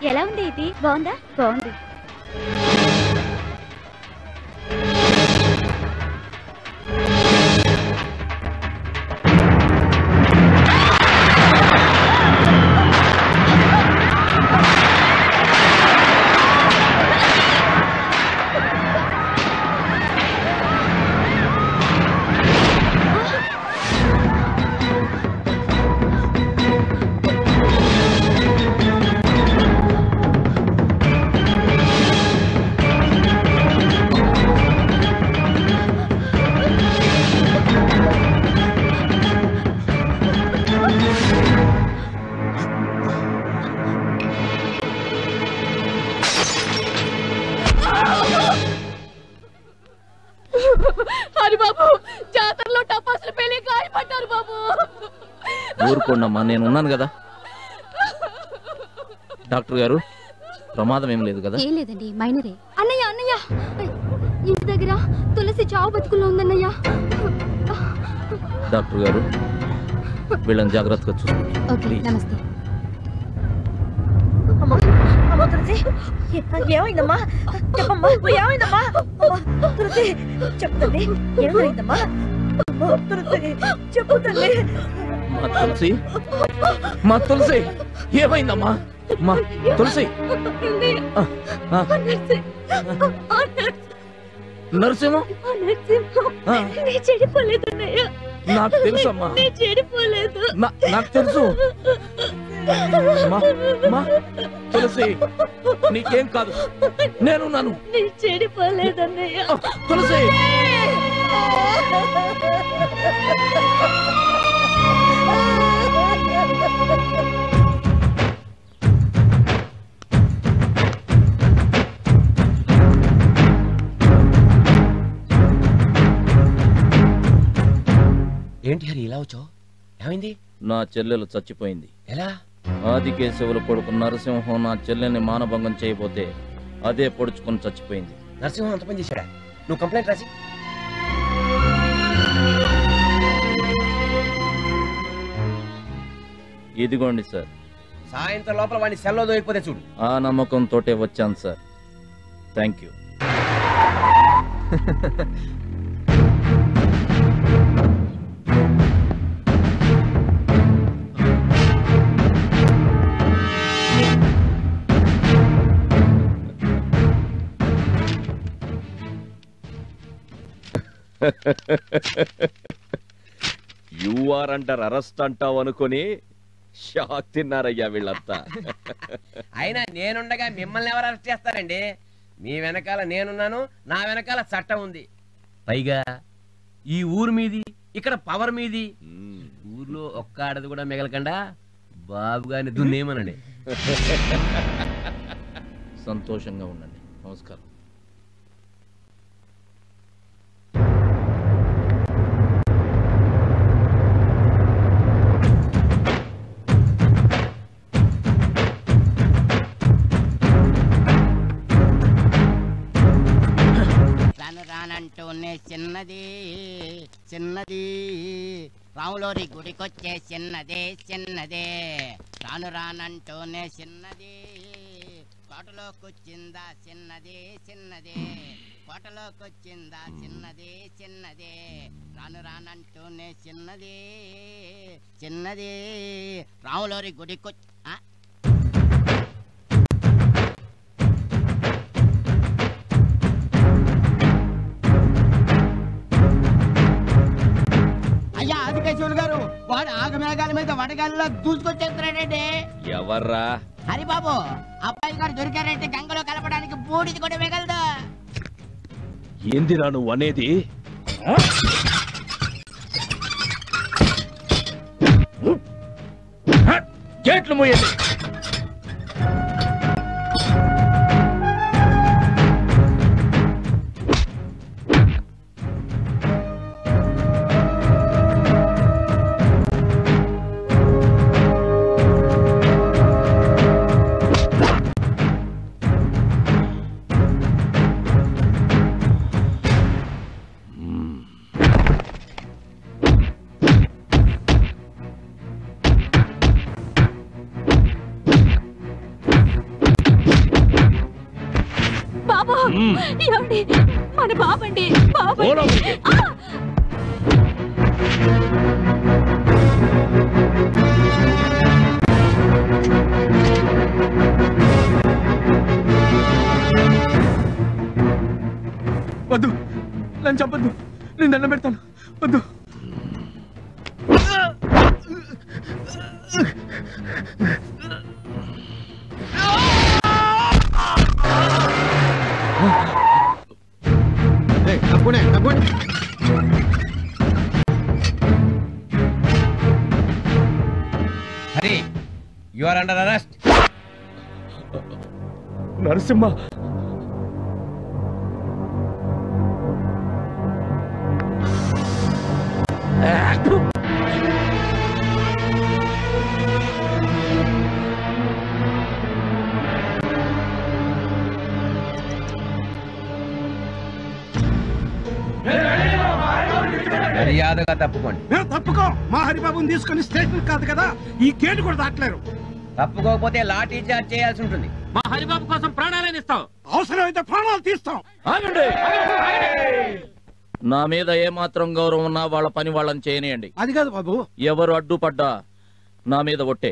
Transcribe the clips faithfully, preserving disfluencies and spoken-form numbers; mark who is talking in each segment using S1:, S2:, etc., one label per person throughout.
S1: ఎలా ఉంది ఇది? బాగుందా? బాగుంది.
S2: ఊరుకోండమ్మా, నేను ఉన్నాను కదా. డాక్టర్ గారు, ప్రమాదం ఏం లేదు కదా?
S1: ఏం లేదండి, మైనరే. అన్నయ్య అన్నయ్య ఇంటి దగ్గర తులసి చావు బతుకుల్లో ఉందన్నయ్య.
S2: డాక్టర్ గారు, వీళ్ళని జాగ్రత్తగా చూసుకోండి.
S1: ఓకే, నమస్తే.
S3: ఏమైందమ్మా? చెప్పమ్మా, ఏమైందమ్మా? తులసి చెప్తుంది, ఏమైందమ్మా? తులసి చెప్పు తల్లి.
S2: మా తులసి, మా తులసి ఏమైందమ్మా? మా తులసి నరసింహ
S3: చెడిపోలేదన్నయ్య.
S2: నాకు తెలుసమ్మా,
S3: చెడిపోలేదు.
S2: నాకు తెలుసు. తులసి నీకేం కాదు, నేను నన్ను
S3: చెడిపోలేదన్నయ్య.
S2: తులసి
S4: ఏంటి హరి ఇలా వచ్చావు? ఏమైంది?
S2: నా చెల్లెలు చచ్చిపోయింది.
S4: ఎలా?
S2: ఆదికేశవుల కొడుకు నరసింహం నా చెల్లెల్ని మానభంగం చేయబోతే అదే పొడుచుకొని చచ్చిపోయింది.
S4: నరసింహం అంత పని చేశాడా? నువ్వు కంప్లైంట్ రాసి.
S2: ఇదిగోండి సార్.
S4: సాయంత్రం లోపల వాడిని సెల్లో దొరికిపోతే చూడు.
S2: ఆ నమ్మకంతోటే వచ్చాను సార్. Thank you.
S5: యూఆర్ అంటారు, అరెస్ట్ అంటావు అనుకుని షాక్ తిన్నారయ్యా వీళ్ళంతా.
S4: అయినా నేనుండగా మిమ్మల్ని ఎవరు అరెస్ట్ చేస్తారండి? మీ వెనకాల నేనున్నాను, నా వెనకాల చట్టం ఉంది. పైగా ఈ ఊరు మీది, ఇక్కడ పవర్ మీది. ఊర్లో ఒక్క ఆడది కూడా మిగలకుండా బాబు గారిని దున్నేమనండి.
S2: సంతోషంగా ఉండండి. నమస్కారం.
S6: రానంటూనే చిన్నది చిన్నది రాములోరి గుడికొచ్చే చిన్నదే చిన్నదే రాను రానంటూనే చిన్నది కోటలోకొచ్చిందా చిన్నదే చిన్నదే కోటలోకొచ్చిందా చిన్నదే చిన్నదే రాను రానంటూనే చిన్నది చిన్నది రాములోరి గుడికొచ్చి
S7: ఆదికేశవులు గారు, వాడు ఆగమేఘాల మీద వడగాలిలో దూసుకొచ్చేస్తున్నాడండి.
S5: ఎవర్రా?
S6: హరిబాబు, అబ్బాయి గారు దొరికారంటే గంగలో కలపడానికి బూడిది కూడా మిగలదు.
S5: ఏందిరా నువ్వు అనేది? గేట్లు మూయండి.
S3: ఏమండి మన బాబండి బాబండి
S5: ఓ లోపలికి.
S3: ఆ!
S8: వద్దు నన్ను చెప్పద్దు, నేను దండం పెడతాను. వద్దు.
S7: తప్పునే తప్పునే
S4: Hari you are under arrest.
S5: Narasimha
S4: మర్యాదగా తప్పుకోండి.
S8: మేము తప్పుకో. మా హరిబాబుని తీసుకొని స్టేషన్ కాదు కదా, ఈ గేటు కూడా దాటలేరు.
S4: తప్పుకోకపోతే లాఠీ చార్జ్ చేయాల్సి ఉంటుంది.
S5: మా హరిబాబు కోసం ప్రాణాలను ఇస్తాం.
S8: అవసరమైతే ప్రాణాలు తీస్తాం.
S2: ఆగండి. నా మీద ఏమాత్రం గౌరవం ఉన్నా వాళ్ళ పని వాళ్ళని చేయనియండి.
S8: అది కాదు బాబు.
S2: ఎవరు అడ్డుపడ్డా నా మీద ఒట్టే.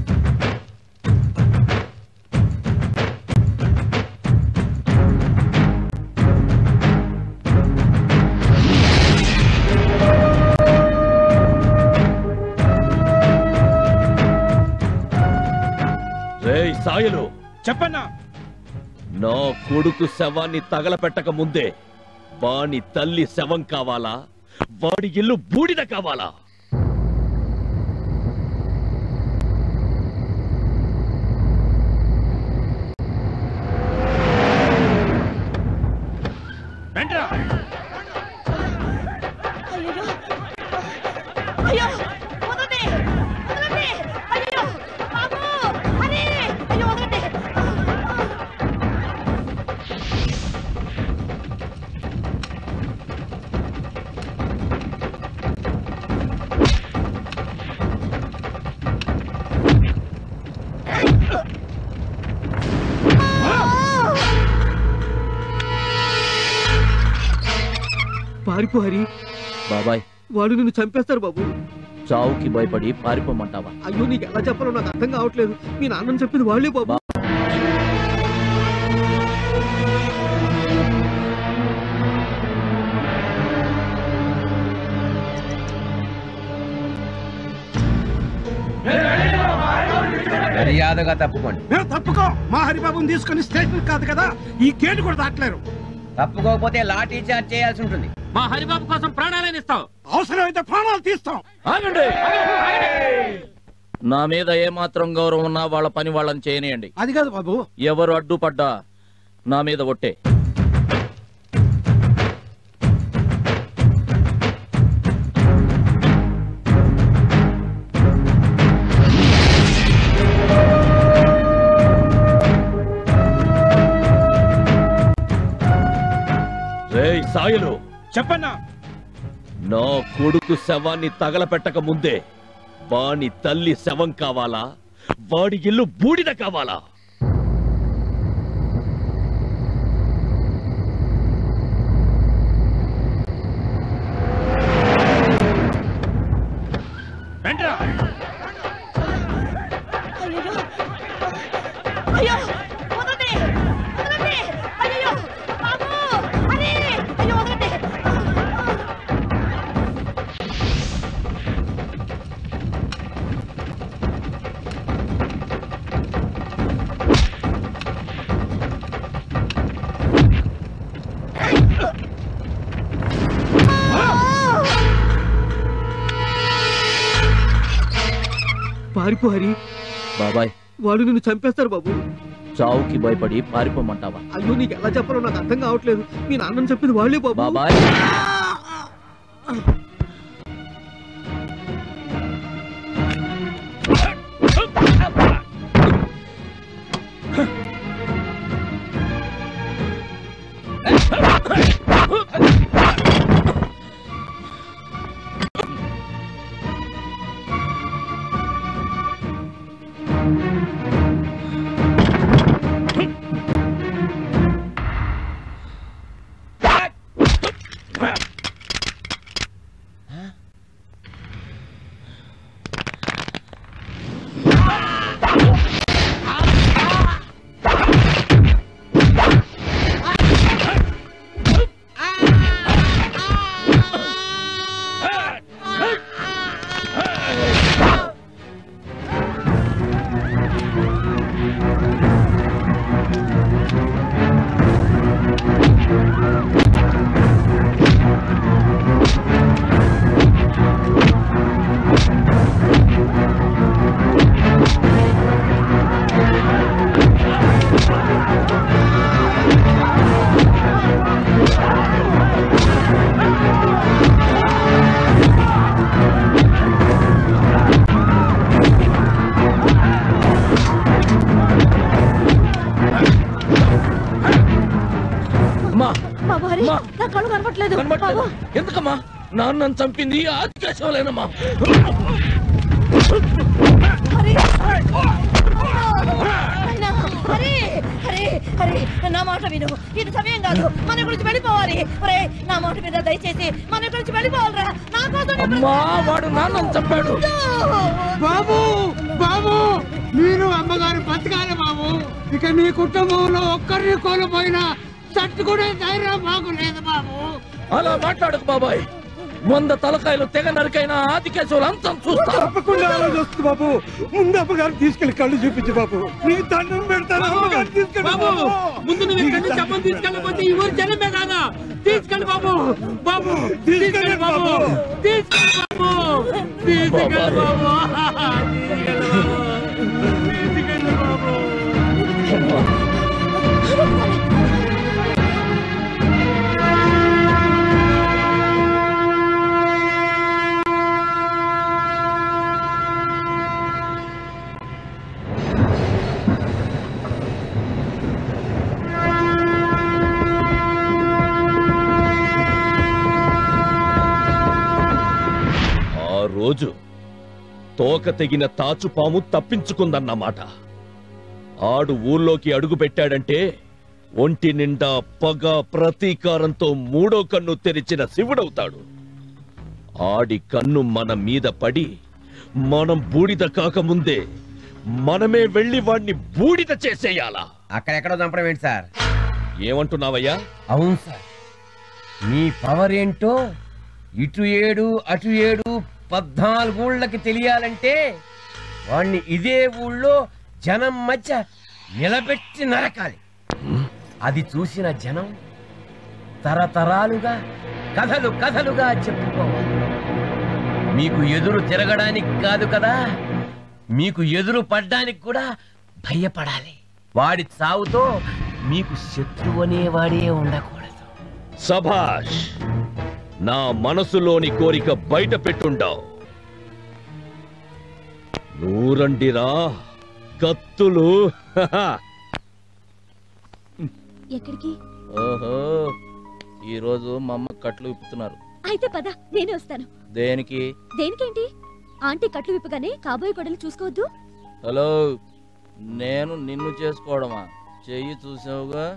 S2: రేయ్ సాయలు,
S8: చెప్పన్నా.
S5: నా కొడుకు శవాన్ని తగలపెట్టక ముందే వాని తల్లి శవం కావాలా, వాడి ఇల్లు బూడిద కావాలా?
S8: వెంట్రా.
S3: అయ్యో వదలండి వదలండి అయ్యో బాబు హరి అయ్యో వదలండి.
S8: పారిపో హరి,
S2: బాబాయ్
S8: వాడు నిన్ను చంపేస్తారు బాబు.
S2: చావుకి భయపడి పారిపోమంటావా?
S8: అయ్యో నీకు ఎలా చెప్పాలో నాకు అర్థం కావట్లేదు. మీ నాన్నని చెప్పింది వాళ్ళే బాబు.
S4: మర్యాదగా తప్పుకోండి.
S8: మేము తప్పుకో. మా హరిబాబుని తీసుకొని స్టేషన్ కాదు కదా, ఈ గేటు కూడా దాటలేరు.
S4: తప్పుకోకపోతే లాఠీ చార్జ్ చేయాల్సి ఉంటుంది.
S5: మా హరిబాబు కోసం ప్రాణాలను ఇస్తాం.
S8: అవసరమైతే ప్రాణాలు తీస్తాం.
S2: ఆగండి. నా మీద ఏమాత్రం గౌరవం ఉన్నా వాళ్ళ పని వాళ్ళని చేయనియండి.
S8: అది కాదు బాబు.
S2: ఎవరు అడ్డుపడ్డా నా మీద ఒట్టే. రేయ్ సాయలు,
S8: చెప్పన్నా.
S5: నా కొడుకు శవాన్ని తగలపెట్టక ముందే వాని తల్లి శవం కావాలా, వాడి ఇల్లు బూడిద కావాలా?
S8: వెంట్రా.
S3: అయ్యో వదలండి వదలండి అయ్యో బాబు హరి అయ్యో వదలండి.
S8: పారిపో హరి,
S2: బాబాయ్
S8: వాడు నిన్ను చంపేస్తారు బాబు.
S2: చావుకి భయపడి పారిపోమంటావా?
S8: అయ్యో నీకు ఎలా చెప్పాలో నాకు అర్థం కావట్లేదు. మీ నాన్నని చెప్పింది వాళ్ళే బాబు.
S2: బాబాయ్
S3: నా కళ్ళు కనపట్లేదు
S2: కనబడలేదు. ఎందుకమ్మా? నాన్నను చంపింది ఆదికేశవులేనమ్మా.
S3: నా మాట విను, ఇది సమయం కాదు, మన గురించి వెళ్ళిపోవాలి. ఒరే నా మాట మీద దయచేసి మన గురించి వెళ్ళిపోవాలరా. నా కోసం
S2: అమ్మా, వాడు నాన్నను చంపాడు.
S7: బాబు బాబు మీరు అమ్మగారు బతకాలి బాబు. ఇక నీ కుటుంబంలో ఒక్కరిని కోల్పోయినా తట్టుకునే ధైర్యం మాకు లేదు బాబు.
S2: అలా మాట్లాడకు బాబాయ్. వంద తలకాయలు తెగ నరికైనా ఆదికేశవులు అంతం చూస్తా.
S8: తప్పకుండా అలా చూస్తుంది బాబు. ముందు అమ్మగారు తీసుకెళ్లి కళ్ళు చూపించు బాబు. నీకు దండం పెడతాను. అమ్మగారు తీసుకెళ్ళి బాబు.
S7: ముందు నువ్వు ఇక్కడి నుంచి అమ్మని తీసుకెళ్ళకపోతే ఈ ఊరు జనమే కాదా. తీసుకెళ్ళి బాబు. బాబు తీసుకెళ్ళి బాబు. తీసుకెళ్ళి బాబు. తీసుకెళ్ళి బాబు. తీసుకెళ్ళి బాబు.
S5: రోజు తోక తెగిన తాచుపాము తప్పించుకుందన్నమాట. ఆడు ఊర్లోకి అడుగు పెట్టాడంటే ఒంటి నిండా పగ ప్రతీకారంతో మూడో కన్ను తెరిచిన శివుడవుతాడు. ఆడి కన్ను మన మీద పడి మనం బూడిద కాకముందే మనమే వెళ్లి వాణ్ణి బూడిద చేసేయాలా.
S4: అక్కడెక్కడో చంపడం ఏంటి సార్?
S5: ఏమంటున్నావయ్యా?
S4: అవును సార్, మీ పవర్ ఏంటో ఇటు ఏడు అటు ఏడు పద్నాలుగూళ్ళకి తెలియాలంటే వాణ్ణి ఇదే ఊళ్ళో జనం మధ్య నిలబెట్టి నరకాలి. అది చూసిన జనం తరతరాలుగా కథలు కథలుగా చెప్పుకోవాలి. మీకు ఎదురు తిరగడానికి కాదు కదా, మీకు ఎదురు పడ్డానికి కూడా భయపడాలి. వాడి చావుతో మీకు శత్రువు అనేవాడే ఉండకూడదు.
S5: సభాష్, నా మనసులోని కోరిక బయట పెట్టుండావు. నూరండిరా కత్తులు.
S1: ఎక్కడికి?
S2: ఓహో, ఈ రోజు మా అమ్మ కట్లు విప్పుతున్నారు.
S1: అయితే పద, నేనే వస్తాను.
S2: దేనికి?
S1: దేనికేంటి? ఆంటీ కట్లు విప్పగానే కాబోయే కొడలు చూసుకోవద్దు.
S2: హలో, నేను నిన్ను చేసుకోవడమా? చెయ్యి చూసావుగా.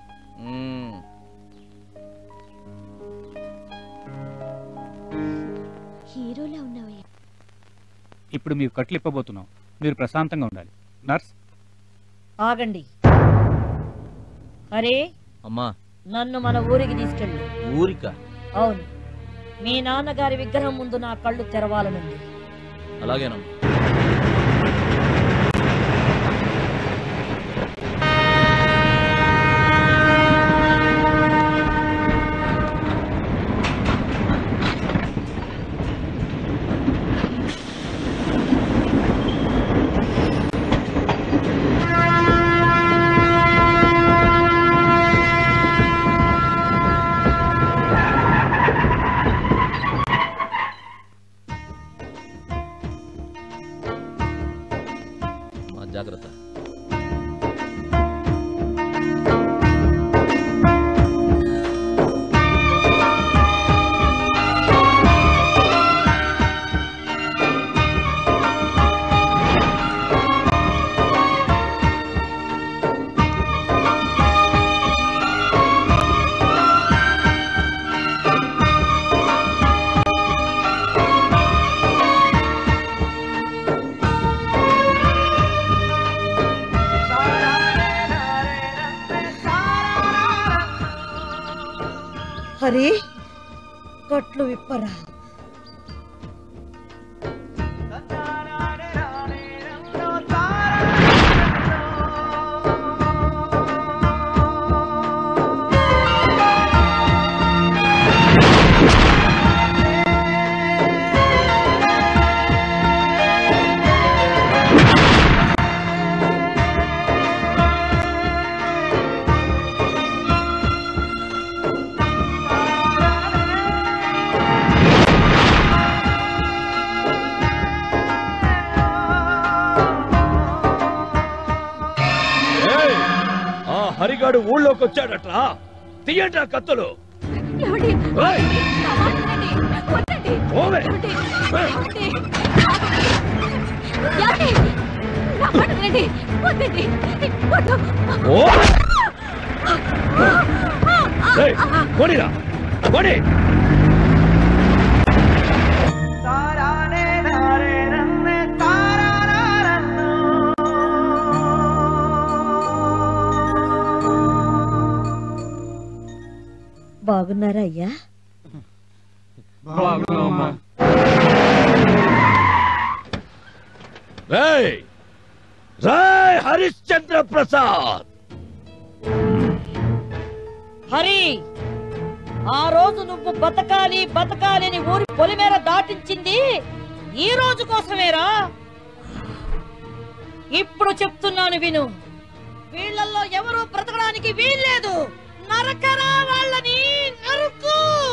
S1: హీరోలా ఉన్నావయ్యా.
S9: ఇప్పుడు మీరు కట్లు ఇప్పబోతున్నాం. మీరు ప్రశాంతంగా ఉండాలి. నర్స్
S3: ఆగండి. అరే
S2: అమ్మా,
S3: నన్ను మన ఊరికి తీసుకెళ్ళు.
S2: ఊరిక?
S3: అవును, మీ నాన్నగారి విగ్రహం ముందు నా కళ్ళు తెరవాలనుంది.
S2: అలాగేనమ్మా. జాగ్రత్త.
S3: హరి, కట్లు విప్పరా.
S5: హరిగాడు ఊళ్ళోకి వచ్చాడట్రా. తీయండి కత్తులు.
S1: ఏమండి?
S5: ఏయ్!
S1: నా మాట వినండి. వద్దండి.
S5: పోవే.
S1: ఏమండి? ఏమండి? ఏమండి? నా మాట వినండి. వద్దండి. వద్దు.
S5: ఓ! ఏయ్, పోనీరా, పోనీ.
S3: బాగున్నారా అయ్యా?
S5: రేయ్ రాయ్ హరిశ్చంద్ర ప్రసాద్.
S3: హరి, ఆ రోజు నువ్వు బతకాలి బతకాలి అని ఊరి పొలిమేర దాటించింది ఈ రోజు కోసమేరా. ఇప్పుడు చెప్తున్నాను విను, వీళ్ళల్లో ఎవరు బ్రతకడానికి వీల్లేదు. నరకరా వాళ్ళని, నరుకు.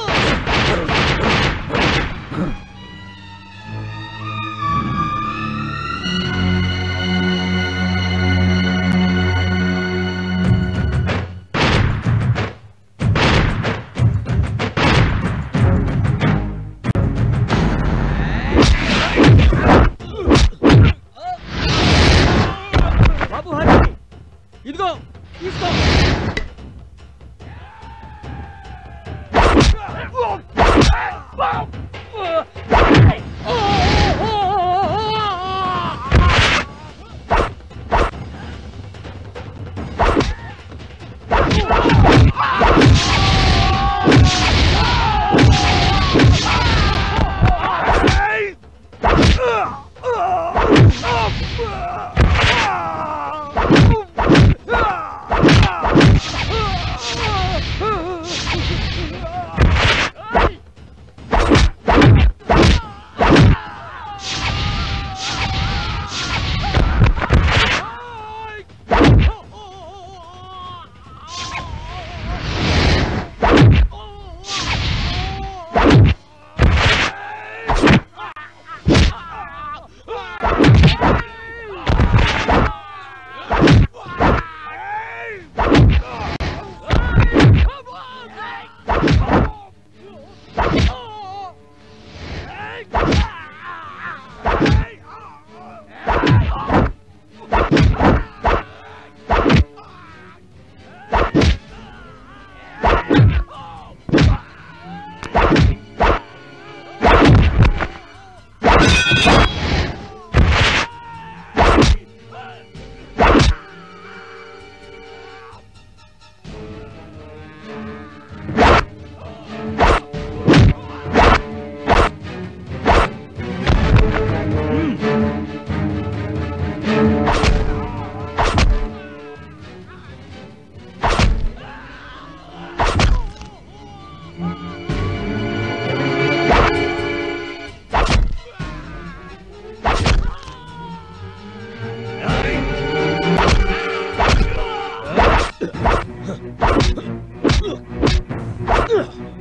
S8: బాబు హరి, ఇదిగో తీసుకో.
S5: Ugh!